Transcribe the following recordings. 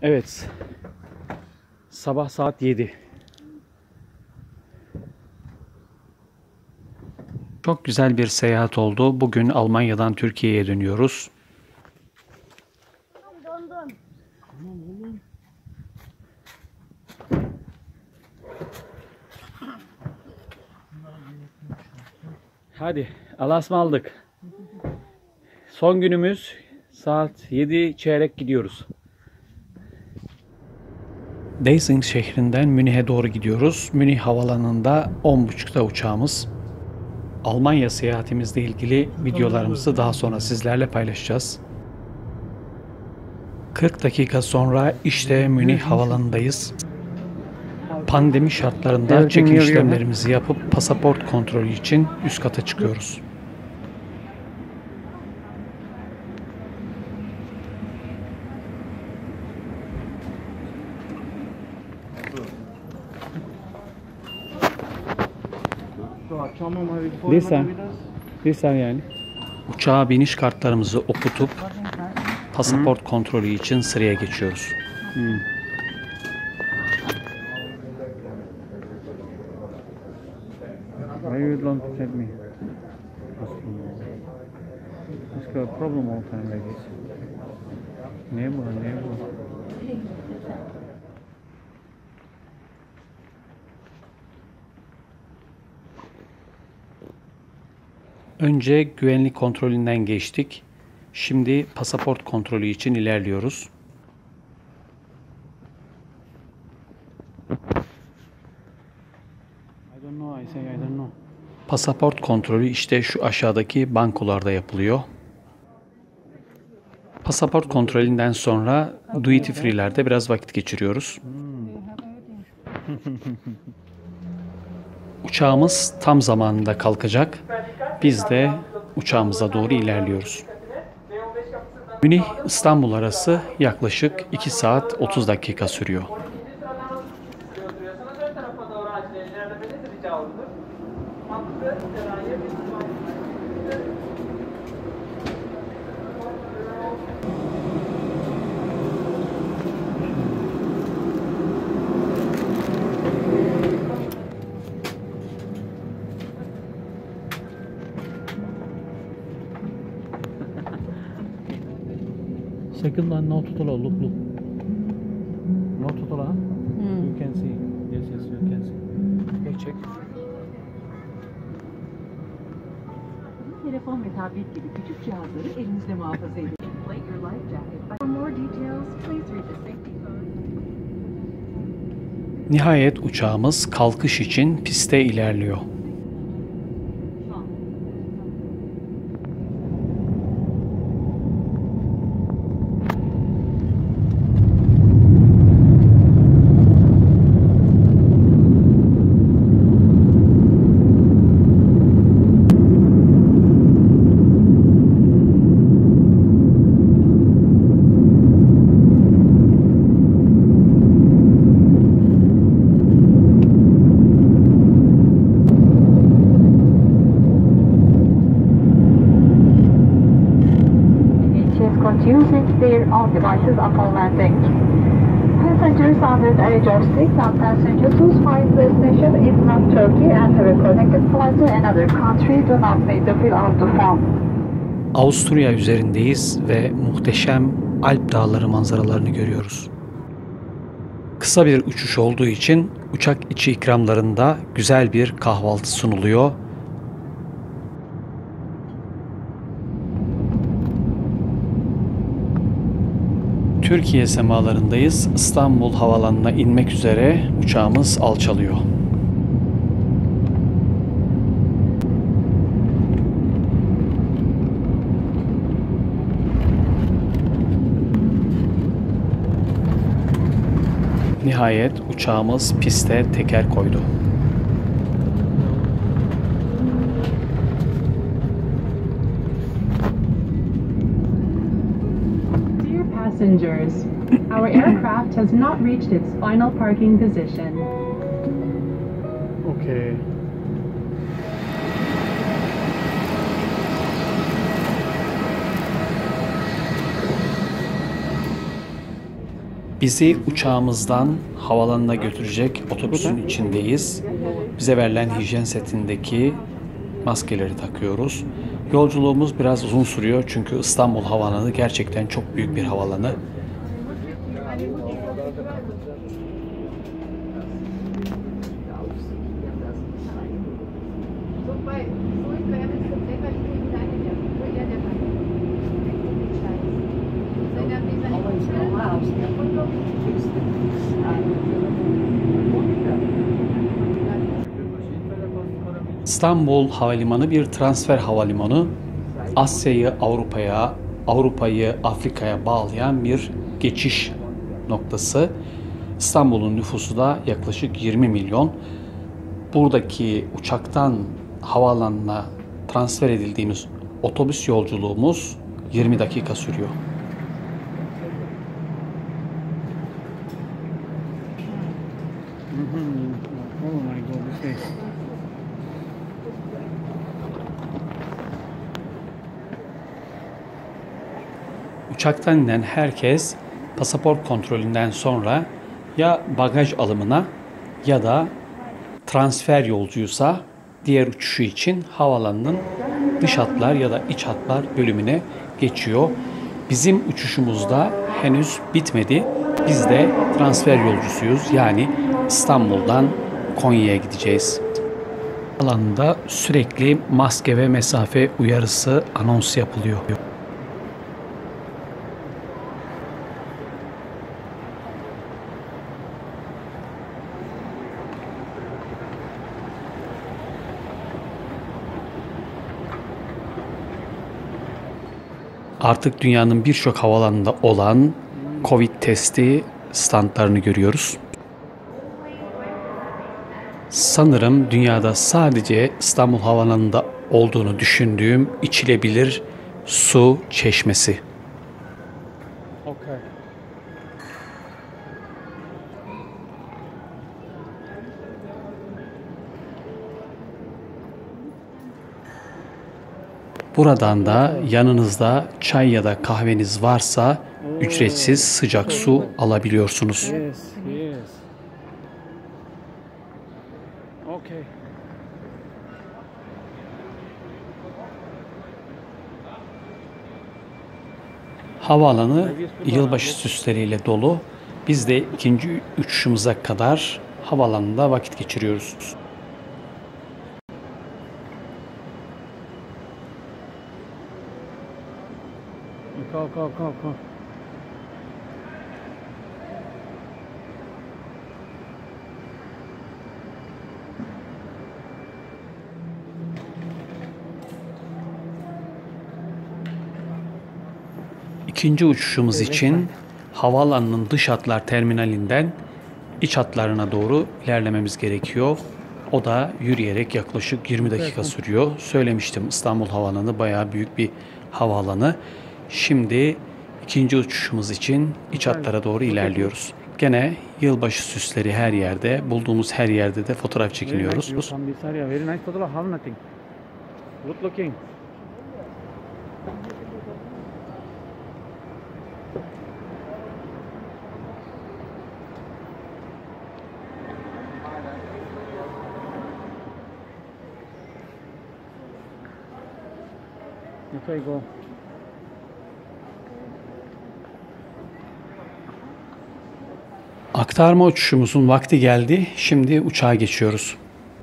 Evet. Sabah saat 7. Çok güzel bir seyahat oldu. Bugün Almanya'dan Türkiye'ye dönüyoruz. Hadi Allah'a ısmarladık. Son günümüz, saat 7 çeyrek gidiyoruz. Deising şehrinden Münih'e doğru gidiyoruz. Münih havalanında 10.30'da uçağımız. Almanya seyahatimizle ilgili videolarımızı daha sonra sizlerle paylaşacağız. 40 dakika sonra işte Münih havalanındayız. Pandemi şartlarında check-in işlemlerimizi yapıp pasaport kontrolü için üst kata çıkıyoruz. Lisan yani. Uçağa biniş kartlarımızı okutup pasaport kontrolü için sıraya geçiyoruz. Why you don't check me? It's got a problem all time like this. Ne bu? Önce güvenlik kontrolünden geçtik. Şimdi pasaport kontrolü için ilerliyoruz. Pasaport kontrolü işte şu aşağıdaki bankolarda yapılıyor. Pasaport kontrolünden sonra duty free'lerde biraz vakit geçiriyoruz. Uçağımız tam zamanında kalkacak. Biz de uçağımıza doğru ilerliyoruz. Münih İstanbul arası yaklaşık 2 saat 30 dakika sürüyor. Second one, no tutular, look. No tutular. You can see. Yes, you can see. Okay, check. Telefon ve tablet gibi küçük cihazları elinizde muhafaza edin. Inflate your life jacket. For more details, please read the safety code. Nihayet uçağımız kalkış için piste ilerliyor. Using their own devices upon landing. Passengers under the age of 6 and passengers whose final destination is not Turkey and have a connected flight to another country do not need to fill out the form. Avusturya üzerindeyiz ve muhteşem Alp dağları manzaralarını görüyoruz. Kısa bir uçuş olduğu için uçak içi ikramlarında güzel bir kahvaltı sunuluyor. Türkiye semalarındayız. İstanbul havalanına inmek üzere uçağımız alçalıyor. Nihayet uçağımız piste teker koydu. Passengers, our aircraft has not reached its final parking position. Okay. Bizi uçağımızdan havalanına götürecek otobüsün içindeyiz. Bize verilen hijyen setindeki maskeleri takıyoruz. Yolculuğumuz biraz uzun sürüyor çünkü İstanbul Havaalanı gerçekten çok büyük bir havaalanı. İstanbul Havalimanı bir transfer havalimanı. Asya'yı Avrupa'ya, Avrupa'yı Afrika'ya bağlayan bir geçiş noktası. İstanbul'un nüfusu da yaklaşık 20 milyon. Buradaki uçaktan havaalanına transfer edildiğimiz otobüs yolculuğumuz 20 dakika sürüyor. Uçaktan inen herkes pasaport kontrolünden sonra ya bagaj alımına ya da transfer yolcuysa diğer uçuşu için havaalanının dış hatlar ya da iç hatlar bölümüne geçiyor. Bizim uçuşumuz da henüz bitmedi. Biz de transfer yolcusuyuz. Yani İstanbul'dan Konya'ya gideceğiz. Alanda sürekli maske ve mesafe uyarısı anons yapılıyor. Artık dünyanın birçok havaalanında olan Covid testi standlarını görüyoruz. Sanırım dünyada sadece İstanbul Havaalanı'nda olduğunu düşündüğüm içilebilir su çeşmesi. Buradan da yanınızda çay ya da kahveniz varsa ücretsiz sıcak su alabiliyorsunuz. Havaalanı yılbaşı süsleriyle dolu. Biz de ikinci uçuşumuza kadar havaalanında vakit geçiriyoruz. Go. İkinci uçuşumuz için havaalanının dış hatlar terminalinden iç hatlarına doğru ilerlememiz gerekiyor. O da yürüyerek yaklaşık 20 dakika sürüyor. Söylemiştim, İstanbul Havaalanı bayağı büyük bir havaalanı. Şimdi ikinci uçuşumuz için iç hatlara doğru ilerliyoruz. Gene yılbaşı süsleri her yerde, bulduğumuz her yerde de fotoğraf çekiniyoruz. Okay, go. Aktarma uçuşumuzun vakti geldi. Şimdi uçağa geçiyoruz.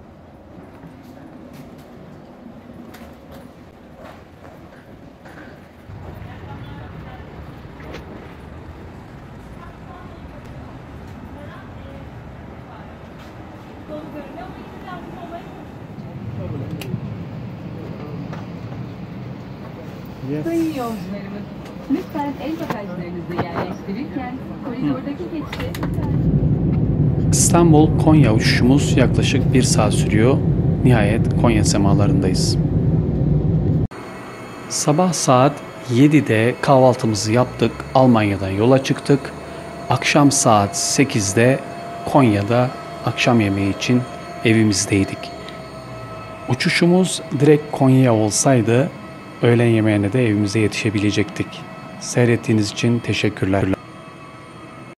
Sayın yolcularımız, lütfen el bagajlarınızı yerleştirirken koridordaki geçişe İstanbul-Konya uçuşumuz yaklaşık 1 saat sürüyor. Nihayet Konya semalarındayız. Sabah saat 7'de kahvaltımızı yaptık. Almanya'dan yola çıktık. Akşam saat 8'de Konya'da akşam yemeği için evimizdeydik. Uçuşumuz direkt Konya'ya olsaydı öğlen yemeğine de evimize yetişebilecektik. Seyrettiğiniz için teşekkürler.